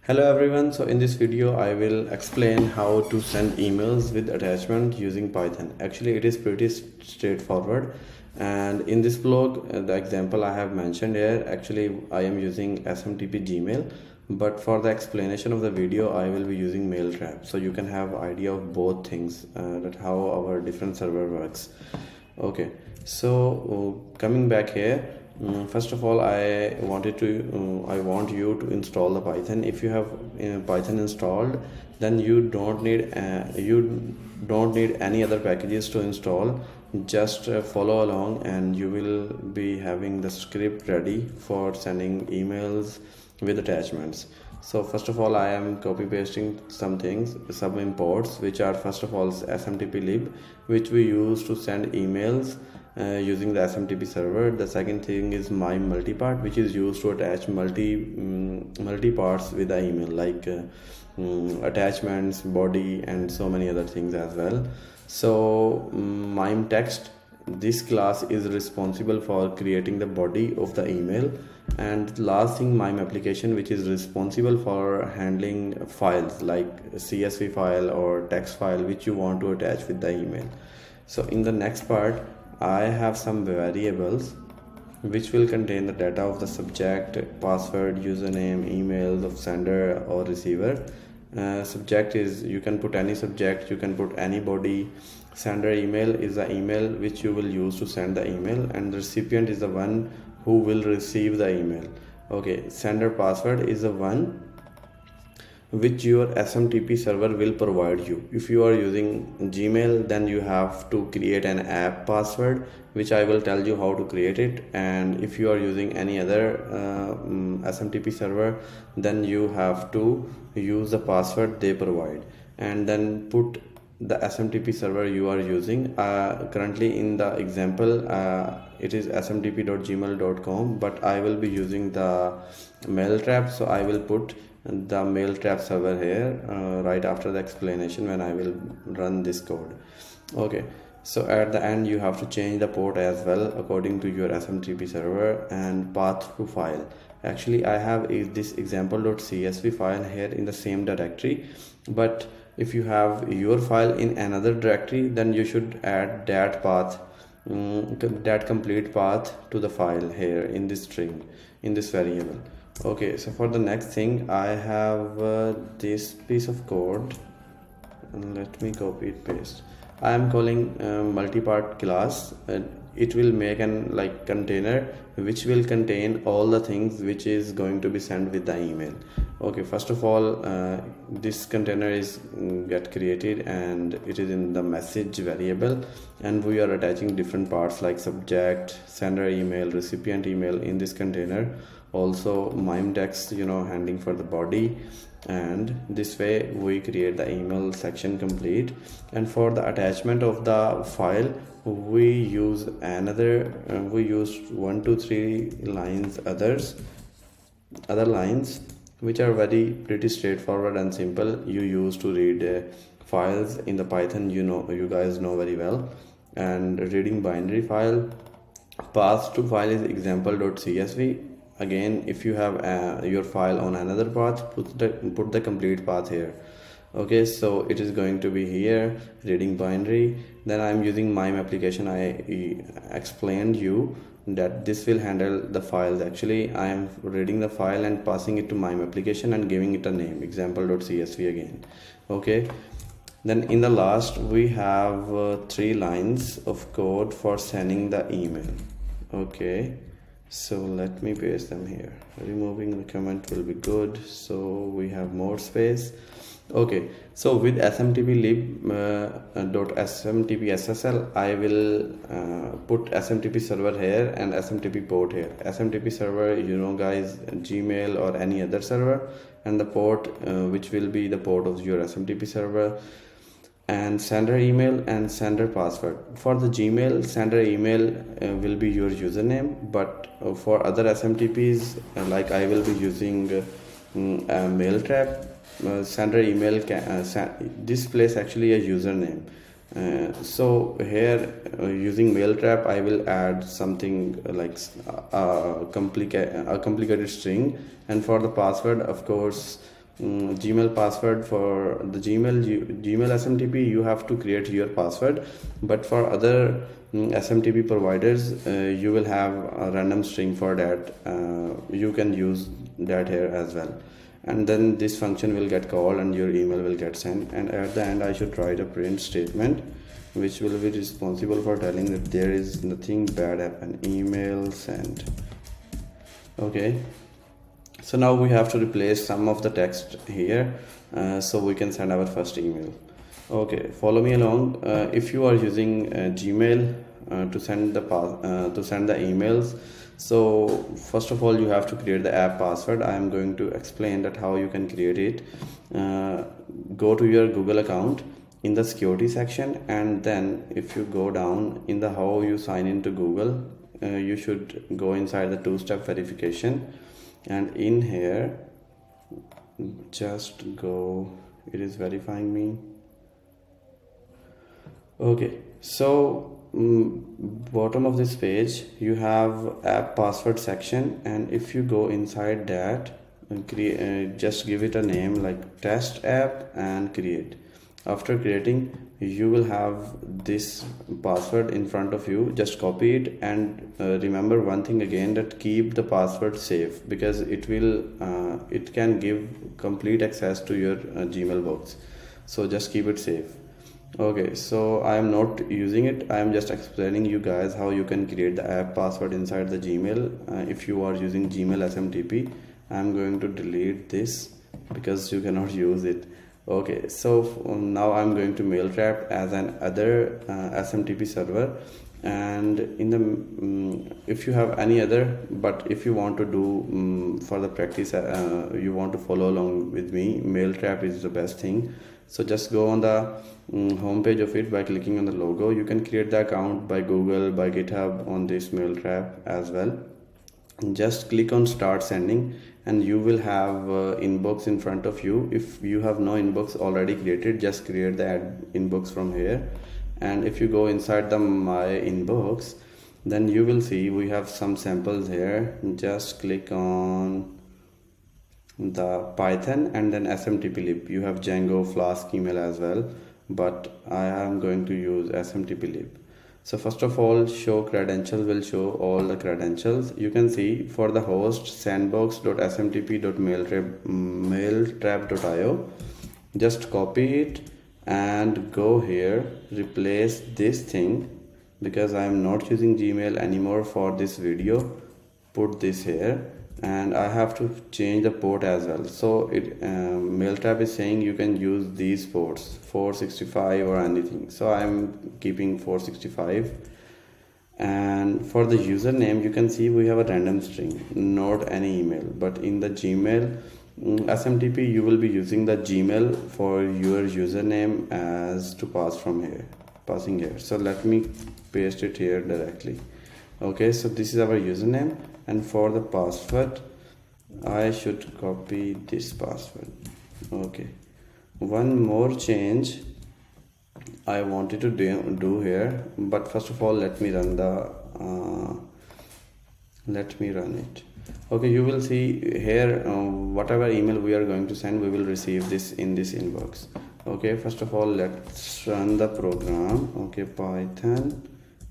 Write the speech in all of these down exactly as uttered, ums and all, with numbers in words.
Hello everyone, so in this video I will explain how to send emails with attachment using Python. Actually it is pretty straightforward, and in this blog uh, the example I have mentioned here, actually I am using S M T P Gmail, but for the explanation of the video I will be using Mailtrap, so you can have idea of both things, uh, that how our different server works. Okay, so uh, coming back here, Mm, first of all, I wanted to uh, I want you to install the Python. If you have uh, Python installed, then you don't need uh, you don't need any other packages to install. Just uh, follow along and you will be having the script ready for sending emails with attachments. So first of all, I am copy pasting some things, some imports, which are first of all S M T P lib, which we use to send emails uh, using the S M T P server. The second thing is my multipart, which is used to attach multi um, multi parts with the email, like uh, um, attachments, body, and so many other things as well. So um, mime text, this class is responsible for creating the body of the email, and last thing, mime application, which is responsible for handling files like C S V file or text file which you want to attach with the email. So in the next part I have some variables which will contain the data of the subject, password, username, emails of sender or receiver. Uh, subject is, you can put any subject, you can put any body. Sender email is the email which you will use to send the email, and the recipient is the one who will receive the email. Okay, sender password is the one which your S M T P server will provide you. If you are using Gmail, then you have to create an app password, which I will tell you how to create it. And if you are using any other uh, S M T P server, then you have to use the password they provide, and then put the S M T P server you are using. Uh, currently in the example uh, it is s m t p dot gmail dot com, but I will be using the Mailtrap, so I will put the Mailtrap server here uh, right after the explanation when I will run this code. Okay, so at the end you have to change the port as well according to your S M T P server, and path to file. Actually I have this example.csv file here in the same directory, but if you have your file in another directory, then you should add that path, um, that complete path to the file here in this string, in this variable. Okay, so for the next thing I have uh, this piece of code, and let me copy it, paste. I am calling uh, multipart class, and it will make an like container which will contain all the things which is going to be sent with the email. Okay, first of all, uh, this container is um, get created and it is in the message variable, and we are attaching different parts like subject, sender email, recipient email in this container. Also mime text, you know, handling for the body, and this way we create the email section complete. And for the attachment of the file, we use another uh, we use one two three lines others other lines which are very pretty straightforward and simple. You use to read uh, files in the Python, you know, you guys know very well. And reading binary file, path to file is example.csv. Again, if you have uh, your file on another path, put the put the complete path here. Okay, so it is going to be here, reading binary. Then I am using mime application. I explained you that this will handle the files. Actually I am reading the file and passing it to mime application and giving it a name, example.csv again. Okay, then in the last we have uh, three lines of code for sending the email. Okay, so let me paste them here. Removing the comment will be good, so we have more space. Okay, so with S M T P lib uh, dot S M T P S S L, I will uh, put S M T P server here and S M T P port here. S M T P server, you know guys, Gmail or any other server, and the port uh, which will be the port of your S M T P server, and sender email and sender password. For the Gmail, sender email uh, will be your username, but uh, for other S M T Ps, uh, like I will be using uh, uh, Mailtrap, uh, sender email can, uh, displays actually a username. Uh, so here uh, using Mailtrap, I will add something like a, a, complica a complicated string, and for the password, of course, um, Gmail password. For the Gmail you, Gmail S M T P, you have to create your password, but for other um, S M T P providers, uh, you will have a random string for that. Uh, you can use that here as well, and then this function will get called and your email will get sent. And at the end I should write a print statement which will be responsible for telling that there is nothing bad happen. Email sent. Okay, so now we have to replace some of the text here, uh, so we can send our first email. Okay, follow me along. Uh, if you are using uh, Gmail uh, to send the uh, to send the emails, so first of all you have to create the app password. I am going to explain that how you can create it. Uh, go to your Google account in the security section, and then if you go down in the how you sign into Google, uh, you should go inside the two-step verification, and in here just go, it is verifying me. Okay, so um, bottom of this page you have app password section, and if you go inside that and create, uh, just give it a name like test app and create. After creating, you will have this password in front of you. Just copy it, and uh, remember one thing again, that keep the password safe, because it will uh, it can give complete access to your uh, Gmail box, so just keep it safe. Okay, so I am not using it, I am just explaining you guys how you can create the app password inside the Gmail. Uh, if you are using Gmail S M T P, I am going to delete this because you cannot use it. Okay, so um, now I'm going to Mailtrap as an other uh, S M T P server, and in the um, if you have any other, but if you want to do um, for the practice, uh, you want to follow along with me, Mailtrap is the best thing. So just go on the um, home page of it by clicking on the logo. You can create the account by Google, by GitHub on this Mailtrap as well. Just click on start sending, and you will have uh, inbox in front of you. If you have no inbox already created, just create the ad inbox from here. And if you go inside the my inbox, then you will see we have some samples here. Just click on the Python and then S M T P lib. You have Django, Flask, email as well, but I am going to use S M T P lib. So first of all, show credentials will show all the credentials. You can see for the host sandbox dot S M T P dot mailtrap dot i o. Just copy it and go here, replace this thing, because I am not using Gmail anymore for this video. Put this here, and I have to change the port as well. So it um, Mailtrap is saying you can use these ports, four sixty-five or anything, so I'm keeping four sixty-five. And for the username, you can see we have a random string, not any email. But in the Gmail um, S M T P, you will be using the Gmail for your username as to pass from here, passing here. So let me paste it here directly. Okay, so this is our username, and for the password I should copy this password. Okay, one more change I wanted to do, do here, but first of all let me run the uh, let me run it. Okay, you will see here uh, whatever email we are going to send, we will receive this in this inbox. Okay, first of all let's run the program. Okay, Python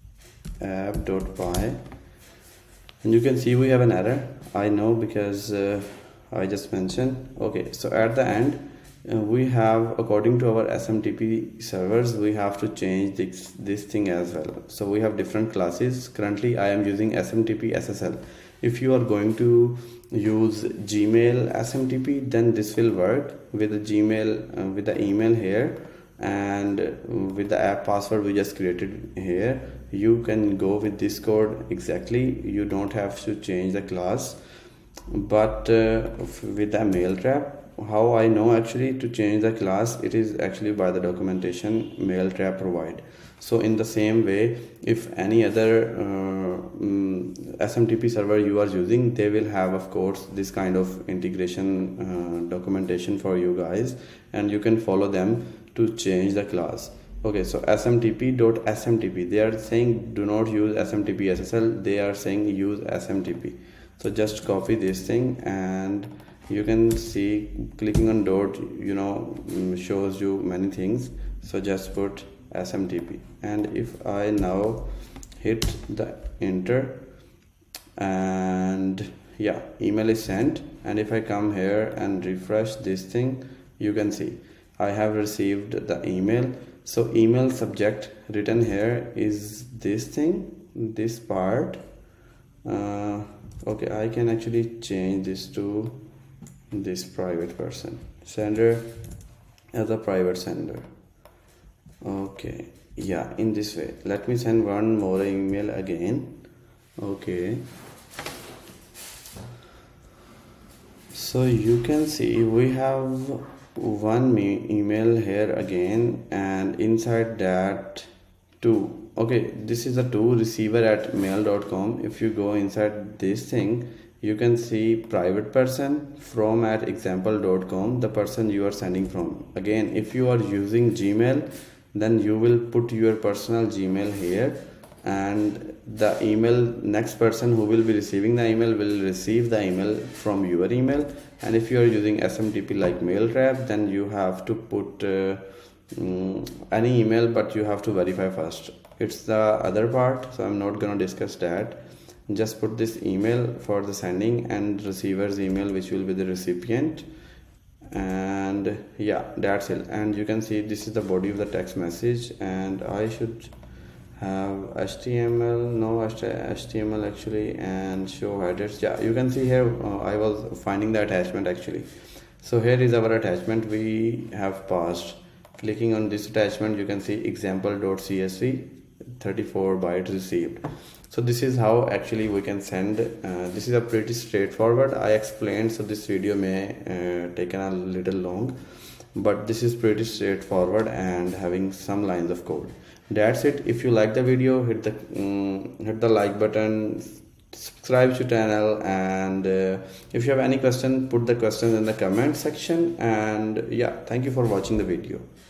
app.py, and you can see we have an error. I know because uh, I just mentioned. Okay, so at the end uh, we have, according to our S M T P servers, we have to change this, this thing as well. So we have different classes. Currently I am using S M T P S S L. If you are going to use Gmail S M T P, then this will work with the Gmail uh, with the email here, and with the app password we just created here. You can go with this code exactly, you don't have to change the class. But uh, with the Mailtrap, how I know actually to change the class, it is actually by the documentation Mailtrap provide. So in the same way, if any other uh, um, S M T P server you are using, they will have of course this kind of integration uh, documentation for you guys, and you can follow them to change the class. Okay, so S M T P dot S M T P, they are saying do not use S M T P S S L, they are saying use S M T P. So just copy this thing and you can see clicking on dot, you know, shows you many things. So just put S M T P, and if I now hit the enter, and yeah, email is sent. And if I come here and refresh this thing, you can see I have received the email. So email subject written here is this thing, this part. Uh, okay, I can actually change this to this private person, sender as a private sender. Okay, yeah, in this way. Let me send one more email again. Okay, so you can see we have one email here again, and inside that two. Okay, this is a to receiver at mail dot com. If you go inside this thing, you can see private person from at example dot com, the person you are sending from. Again, if you are using Gmail, then you will put your personal Gmail here, and the email next person who will be receiving the email will receive the email from your email. And if you are using S M T P like Mailtrap, then you have to put uh, um, any email, but you have to verify first. It's the other part, so I'm not gonna discuss that. Just put this email for the sending and receiver's email, which will be the recipient. And yeah, that's it. And you can see this is the body of the text message, and I should have H T M L, no H T M L actually, and show headers. Yeah, you can see here uh, I was finding the attachment actually. So here is our attachment we have passed. Clicking on this attachment, you can see example.csv, thirty-four bytes received. So this is how actually we can send. Uh, this is a pretty straightforward. I explained, so this video may uh, taken a little long, but this is pretty straightforward and having some lines of code. That's it. If you like the video, hit the um, hit the like button, subscribe to channel, and uh, if you have any question, put the questions in the comment section. And yeah, thank you for watching the video.